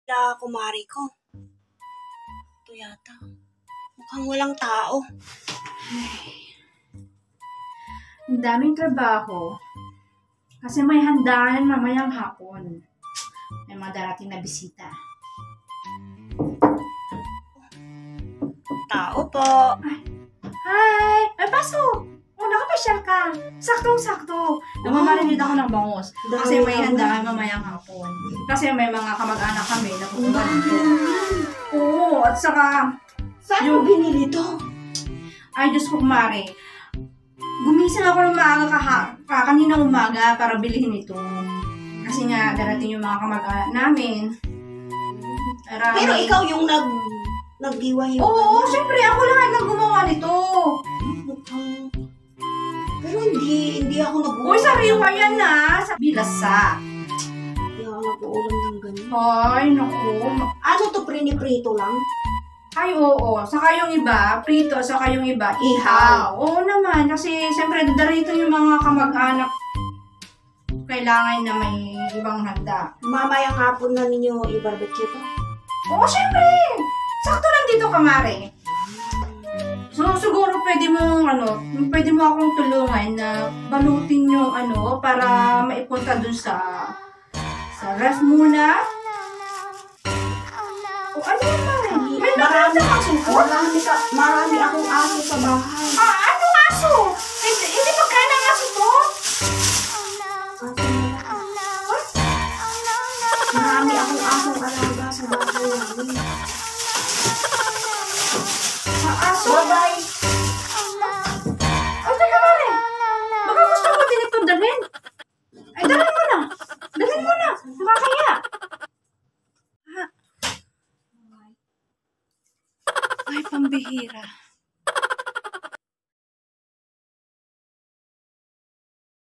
Kumari ko. Ito yata. Mukhang walang tao. Ang daming trabaho. Kasi may handaan mamayang hapon. May mga darating na bisita. Tao po. Hi! Ay, pasok! Oh, nakapasyal ka. Saktong-sakto. Namamarinig ako ng bangos. Kasi may handaan mamayang hapon. Kasi may mga kamag-anak kami na pupunta dito. Oo, at saka... Saan mo binili to? Ay, Diyos ko, kumari. Gumising ako ng maaga kanina umaga para bilhin ito. Kasi nga, darating yung mga kamag-anak namin. Pero ikaw yung nag-giwa yung... Oo, syempre, ako lang ang gumawa nito. Pero hindi ako nag-uulam. Uy, sariwa yan na. Sa bilasa. Hindi ako nag-uulam ng ganyan. Ay, naku. Ano to, prito lang? Ay, oo. Saka yung iba, prito. Saka yung iba, ihaw. Oo naman. Kasi, syempre, darito yung mga kamag-anak. Kailangan na may ibang handa. Mamayang hapon na ninyo i-barbecue to? Oo, syempre. Sakto lang dito, kamari. So, siguro pwede mo akong tulungan na balutin yung para maipunta dun sa ref muna. O, ano yun, Mare? May Marami nakasukot? Marami akong aso sa bahay. Anong aso? Hindi magkana ng aso to? Marami akong asong alaga sa bahay namin. Aso? Bye-bye! Ay, teka, Mare. Baka gusto mo din itong dalhin. Ay, dalhin mo na. Dalhin mo na. Nakakaya. Ay, pambihira.